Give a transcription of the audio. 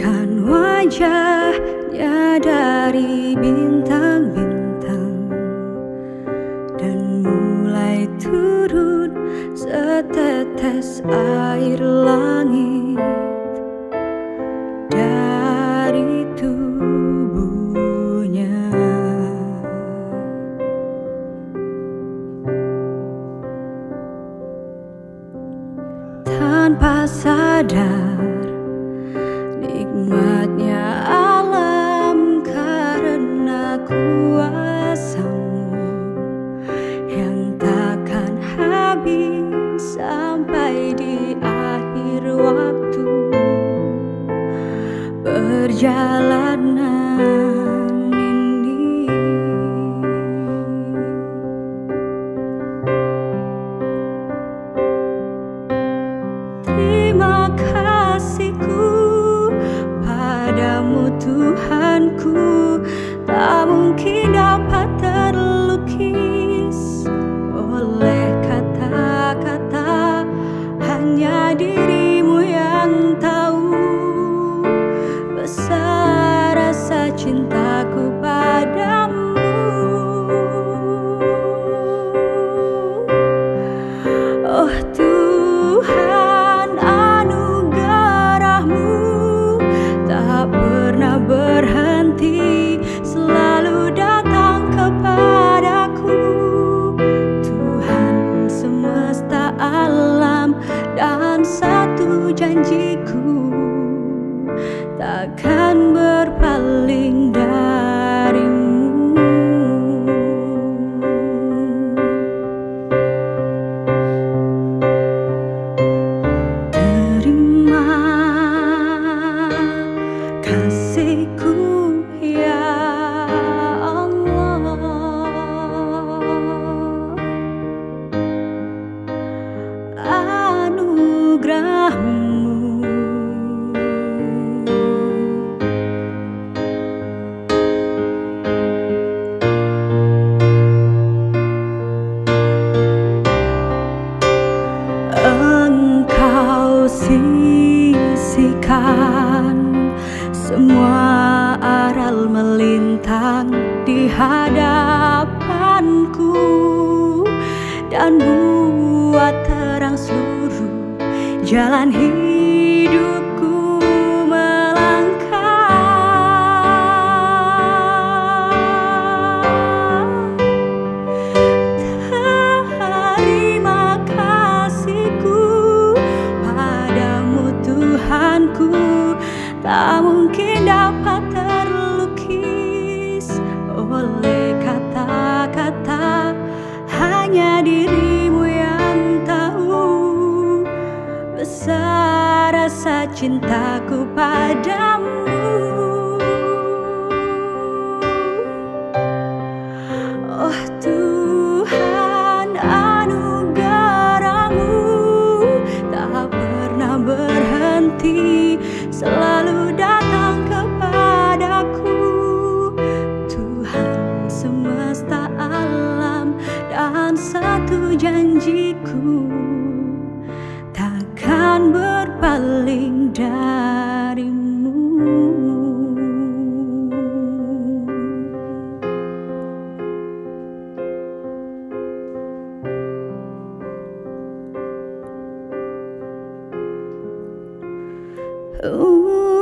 Kan wajahnya dari bintang-bintang dan mulai turun setetes air langit dari tubuhnya. Tanpa sadar nikmatnya alam karena kuasamu yang takkan habis sampai di akhir waktu perjalanan ini. Terima kasihku padamu Tuhanku, tak mungkin dapat terlukis oleh kata-kata, hanya dirimu yang tahu besar rasa cintaku padamu. Oh Tuhan, anugerahmu tak pernah berhenti, selalu datang kepadaku. Tuhan semesta alam, dan satu janjiku, takkan berpaling darimu. Terima kasihku ya Allah, anugerahmu Engkau sisihkan semua aral melintang di hadapanku dan buat terang seluruh jalan hidupku melangkah. Terima kasihku padamu Tuhanku, tak mungkin dapat terlukis oleh kata-kata, hanya dirimu yang tahu besar rasa cintaku padamu. Oh Tuhan, anugerahmu tak pernah berhenti, selalu datang kepadaku. Tuhan semesta alam, dan satu janjiku, takkan berpaling darimu. Ooh.